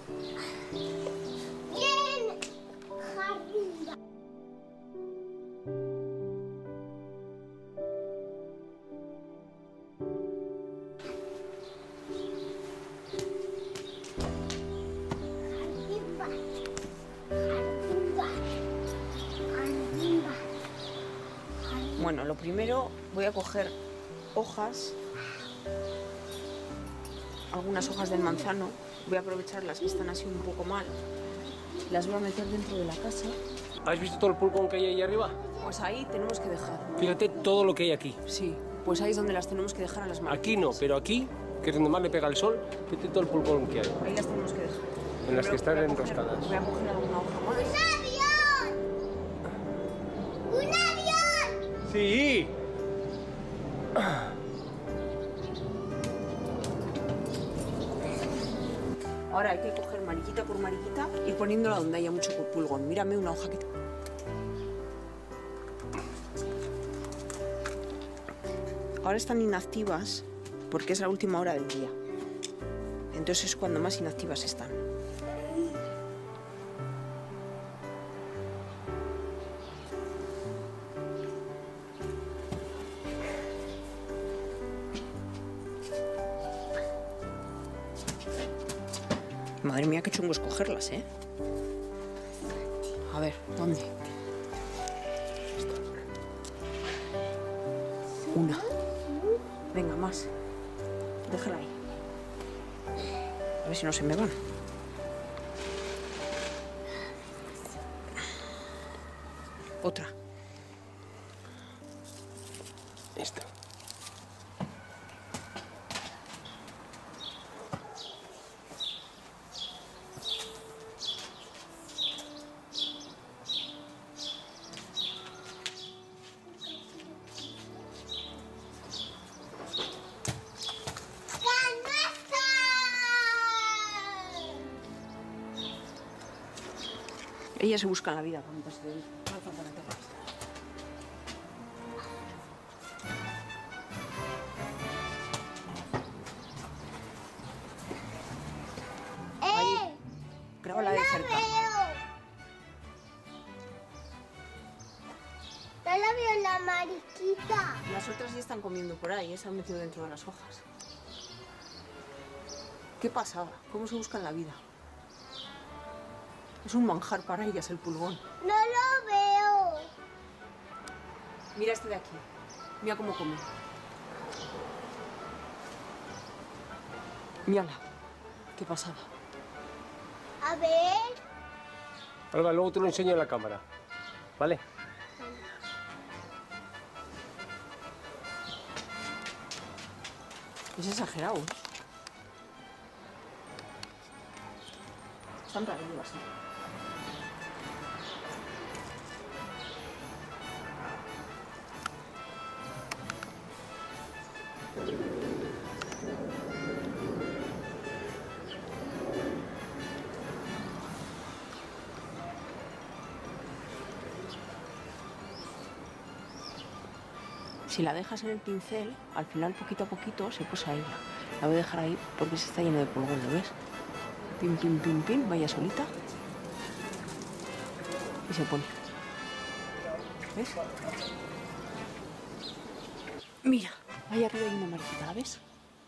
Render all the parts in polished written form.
Bien, arriba. Bueno, lo primero voy a coger hojas, algunas hojas del manzano, voy a aprovechar las que están así un poco mal, las voy a meter dentro de la casa. ¿Has visto todo el pulgón que hay ahí arriba? Pues ahí tenemos que dejar. Fíjate todo lo que hay aquí. Sí, pues ahí es donde las tenemos que dejar a las mariquitas. Aquí no, pero aquí, que es donde más le pega el sol, fíjate todo el pulgón que hay. Ahí las tenemos que dejar. En las que están enroscadas. Voy a coger alguna hoja más. ¡Un avión! ¡Un avión! ¡Sí! Ahora hay que coger mariquita por mariquita y poniéndola donde haya mucho pulgón. Mírame una hoja que... Ahora están inactivas porque es la última hora del día. Entonces es cuando más inactivas están. Madre mía, qué chungo escogerlas, ¿eh? A ver, ¿dónde? Una. Venga, más. Déjala ahí. A ver si no se me van. Otra. Esta. Ella se busca la vida cuando pase de él. Ahí. Grábala de cerca. No la veo la mariquita. Las otras ya están comiendo por ahí, se han metido dentro de las hojas. ¿Qué pasaba? ¿Cómo se buscan la vida? Es un manjar para ellas el pulgón. No lo veo. Mira este de aquí. Mira cómo come. Mírala. ¿Qué pasaba? A ver. Alba, luego te lo enseño en la cámara. ¿Vale? Es exagerado. Están rarillos así. Si la dejas en el pincel, al final poquito a poquito se posa ella. La voy a dejar ahí porque se está lleno de pulgón, ¿lo ves? Pim, pim, pim, pim, vaya solita. Y se pone. ¿Ves? Mira, ahí arriba hay una mariquita, ¿la ves?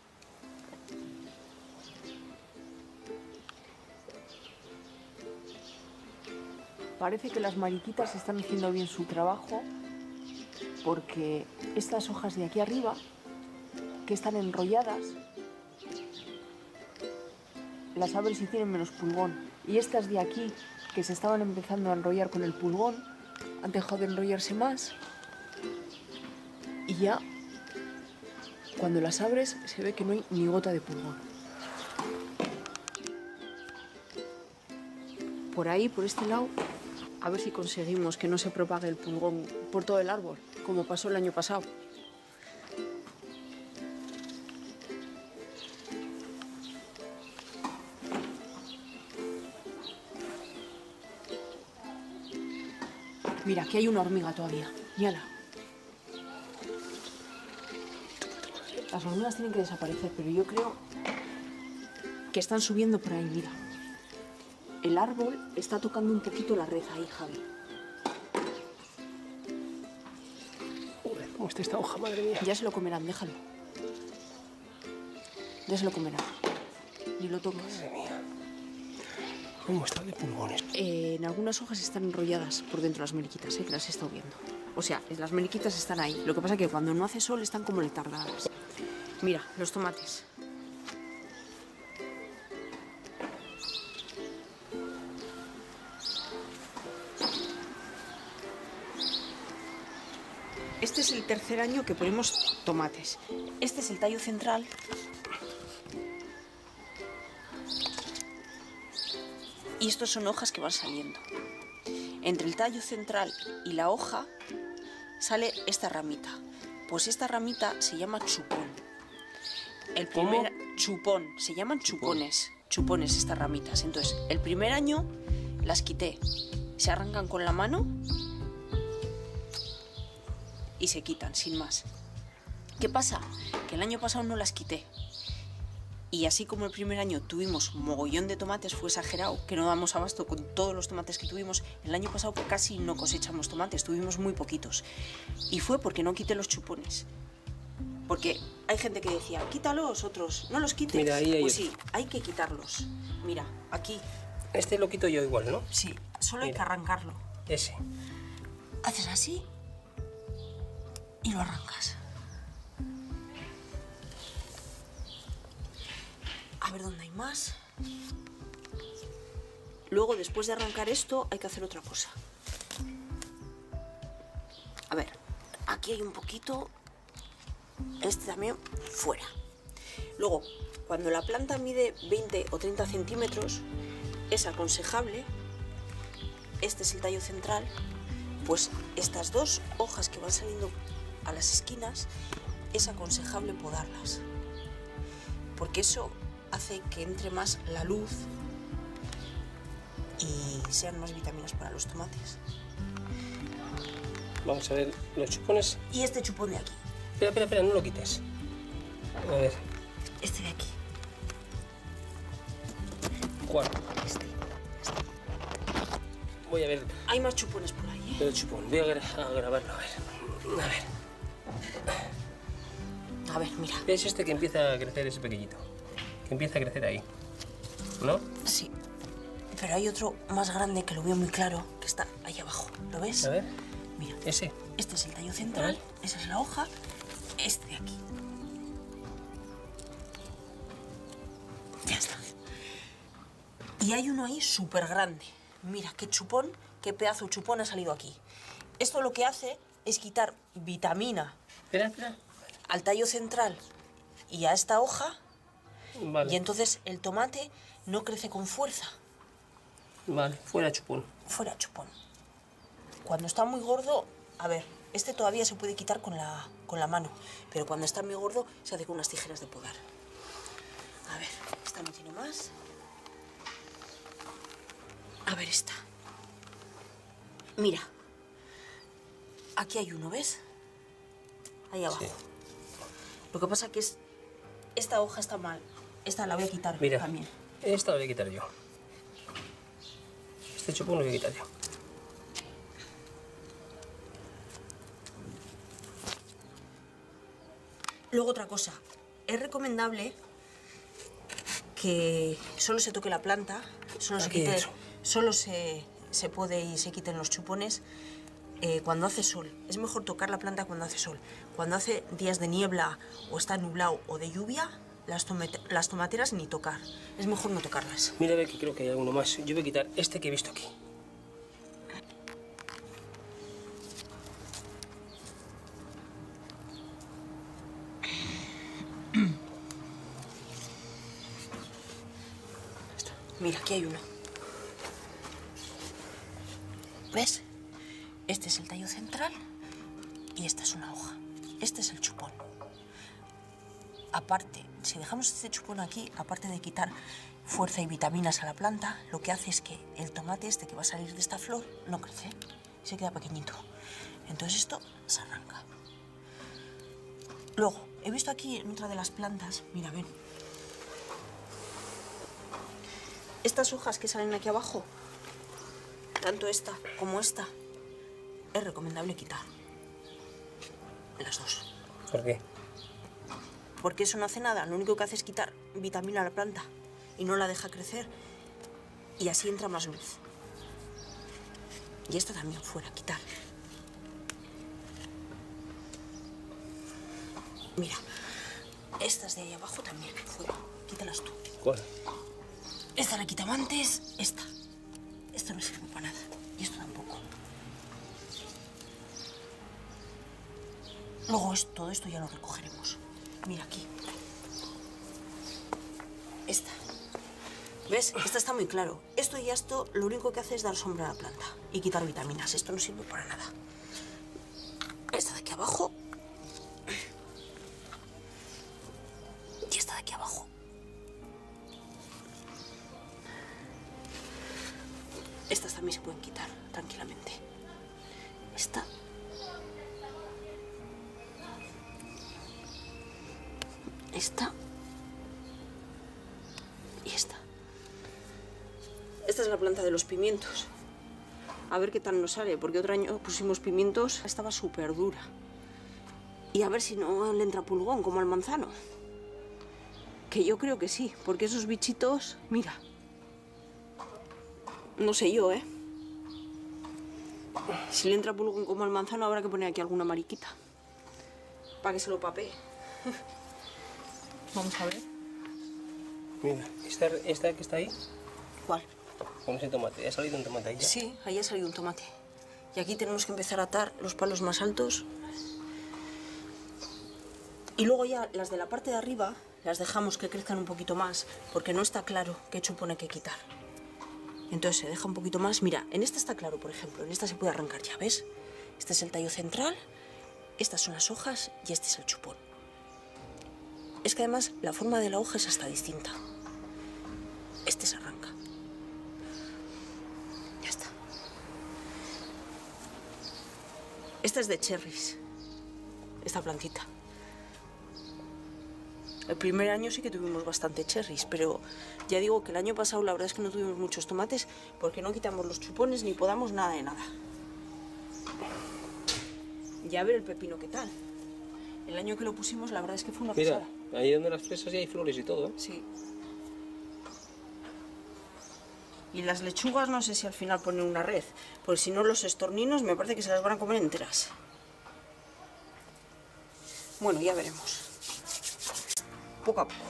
Parece que las mariquitas están haciendo bien su trabajo porque estas hojas de aquí arriba, que están enrolladas, las abres y tienen menos pulgón. Y estas de aquí, que se estaban empezando a enrollar con el pulgón, han dejado de enrollarse más. Y ya, cuando las abres, se ve que no hay ni gota de pulgón. Por ahí, por este lado, a ver si conseguimos que no se propague el pulgón por todo el árbol, como pasó el año pasado. Mira, aquí hay una hormiga todavía. Mírala. Las hormigas tienen que desaparecer, pero yo creo que están subiendo por ahí, mira. el árbol está tocando un poquito la red ahí, Javi. Joder, cómo está esta hoja, madre mía. Ya se lo comerán, déjalo. Ya se lo comerán. Ni lo toques. Madre mía. ¿Cómo está de pulgones? En algunas hojas están enrolladas por dentro las mariquitas, que las he estado viendo. O sea, las mariquitas están ahí. Lo que pasa es que cuando no hace sol están como letardadas. Mira, los tomates. Este es el tercer año que ponemos tomates. Este es el tallo central. Y estos son hojas que van saliendo. Entre el tallo central y la hoja sale esta ramita. Pues esta ramita se llama chupón. El primer chupón, se llaman chupones. Chupones estas ramitas. Entonces, el primer año las quité. Se arrancan con la mano y se quitan, sin más. ¿Qué pasa? Que el año pasado no las quité. Y así como el primer año tuvimos mogollón de tomates, fue exagerado, que no damos abasto con todos los tomates que tuvimos, el año pasado casi no cosechamos tomates, tuvimos muy poquitos. Y fue porque no quité los chupones. Porque hay gente que decía, quítalos, otros, no los quites. Mira, ahí hay pues otro. sí, hay que quitarlos. Mira, aquí. Este lo quito yo igual, ¿no? Sí, solo hay que Mira. arrancarlo. Ese. Haces así y lo arrancas. A ver dónde hay más. Luego, después de arrancar esto, hay que hacer otra cosa. A ver, aquí hay un poquito. Este también fuera. Luego, cuando la planta mide 20 o 30 centímetros, es aconsejable, este es el tallo central, pues estas dos hojas que van saliendo a las esquinas, es aconsejable podarlas. Porque eso hace que entre más la luz y sean más vitaminas para los tomates. Vamos a ver los chupones. Y este chupón de aquí, Espera, no lo quites. A ver, este de aquí, ¿cuál? este. Voy a ver Hay más chupones por ahí, ¿eh? el chupón. Voy a grabarlo, a ver. A ver, mira. Es este que empieza a crecer, ese pequeñito. Que empieza a crecer ahí. ¿No? Sí. Pero hay otro más grande que lo veo muy claro, que está ahí abajo. ¿Lo ves? A ver, Mira. ese. Este es el tallo central, A ver. esa es la hoja, este de aquí. Ya está. Y hay uno ahí súper grande. Mira, qué chupón, qué pedazo de chupón ha salido aquí. Esto lo que hace es quitar vitamina Espera. al tallo central y a esta hoja, Vale. y entonces el tomate no crece con fuerza. Vale, fuera chupón. Fuera chupón. Cuando está muy gordo, a ver, este todavía se puede quitar con la mano, pero cuando está muy gordo se hace con unas tijeras de podar. A ver, esta no tiene más. A ver esta. Mira, aquí hay uno, ¿ves? Ahí abajo. Sí. Lo que pasa es que esta hoja está mal. Esta la voy a quitar Mira, también. esta la voy a quitar yo. Este chupón lo voy a quitar yo. Luego otra cosa, es recomendable que solo se toque la planta, solo se Aquí quite, eso. solo se pode y se quiten los chupones cuando hace sol. Es mejor tocar la planta cuando hace sol. Cuando hace días de niebla o está nublado o de lluvia, las tomateras ni tocar. Es mejor no tocarlas. Mira, a ver que creo que hay alguno más. Yo voy a quitar este que he visto aquí. Mira, aquí hay uno. ¿Ves? Este es el tallo central y esta es una hoja. Este es el chupón. Aparte, si dejamos este chupón aquí, aparte de quitar fuerza y vitaminas a la planta, lo que hace es que el tomate este que va a salir de esta flor no crece, se queda pequeñito. Entonces esto se arranca. Luego, he visto aquí en otra de las plantas, mira, ven. estas hojas que salen aquí abajo, tanto esta como esta, es recomendable quitar. Las dos. ¿Por qué? Porque eso no hace nada, lo único que hace es quitar vitamina a la planta y no la deja crecer y así entra más luz. Y esta también fuera, quitar. Mira, estas de ahí abajo también, fuera, quítalas tú. ¿Cuál? Esta la quitaba antes, esta. Esto no sirve para nada y esto tampoco. Luego todo esto ya lo recogeremos. Mira aquí. Esta. ¿Ves? Esta está muy claro. Esto y esto lo único que hace es dar sombra a la planta y quitar vitaminas. Esto no sirve para nada. Esta de aquí abajo. Y esta de aquí abajo. Estas también se pueden quitar tranquilamente. Esta. Esta. Y esta. Esta es la planta de los pimientos. A ver qué tal nos sale, porque otro año pusimos pimientos, estaba súper dura. Y a ver si no le entra pulgón, como al manzano. Que yo creo que sí, porque esos bichitos, mira. No sé yo, ¿eh? Si le entra pulgón como al manzano, habrá que poner aquí alguna mariquita. Para que se lo papee. Vamos a ver. Mira, esta que está ahí, ¿Cuál? con ese tomate. ¿Ha salido un tomate ahí ya? Sí, ahí ha salido un tomate. Y aquí tenemos que empezar a atar los palos más altos. Y luego ya las de la parte de arriba las dejamos que crezcan un poquito más, porque no está claro qué chupón hay que quitar. Entonces se deja un poquito más. Mira, en esta está claro, por ejemplo. En esta se puede arrancar ya, ¿ves? Este es el tallo central, estas son las hojas y este es el chupón. Es que además la forma de la hoja es hasta distinta. Este se arranca. Ya está. Esta es de cherries, esta plantita. El primer año sí que tuvimos bastante cherries, pero ya digo que el año pasado la verdad es que no tuvimos muchos tomates porque no quitamos los chupones ni podamos nada de nada. Ya ver el pepino qué tal. El año que lo pusimos la verdad es que fue una Mira, pasada. ahí donde las fresas ya hay flores y todo, ¿eh? Sí. Y las lechugas no sé si al final ponen una red, porque si no los estorninos me parece que se las van a comer enteras. Bueno, ya veremos. Poco a poco.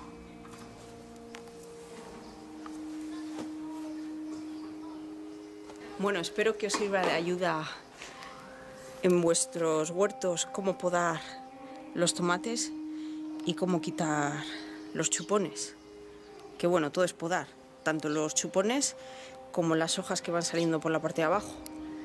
Bueno, espero que os sirva de ayuda en vuestros huertos cómo podar los tomates y cómo quitar los chupones. Que bueno, todo es podar, tanto los chupones como las hojas que van saliendo por la parte de abajo.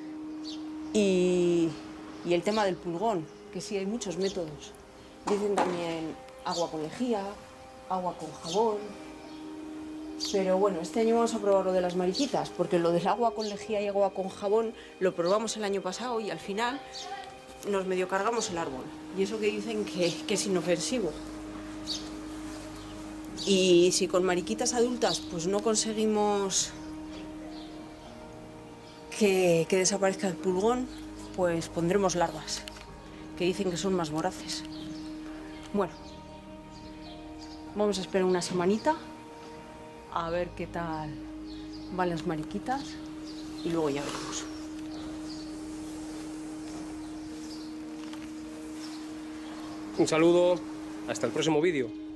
Y el tema del pulgón, que sí hay muchos métodos. Dicen también agua con lejía, agua con jabón. Pero bueno, este año vamos a probar lo de las mariquitas, porque lo del agua con lejía y agua con jabón lo probamos el año pasado y al final nos medio cargamos el árbol. Y eso que dicen que es inofensivo. Y si con mariquitas adultas pues no conseguimos que desaparezca el pulgón, pues pondremos larvas, que dicen que son más voraces. Bueno, vamos a esperar una semanita a ver qué tal van las mariquitas y luego ya veremos. Un saludo, hasta el próximo vídeo.